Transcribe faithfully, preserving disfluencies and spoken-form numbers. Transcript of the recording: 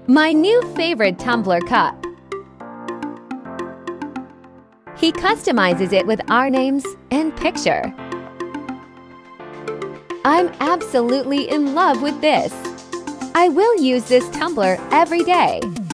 My new favorite tumbler cup. He customizes it with our names and picture. I'm absolutely in love with this. I will use this tumbler every day.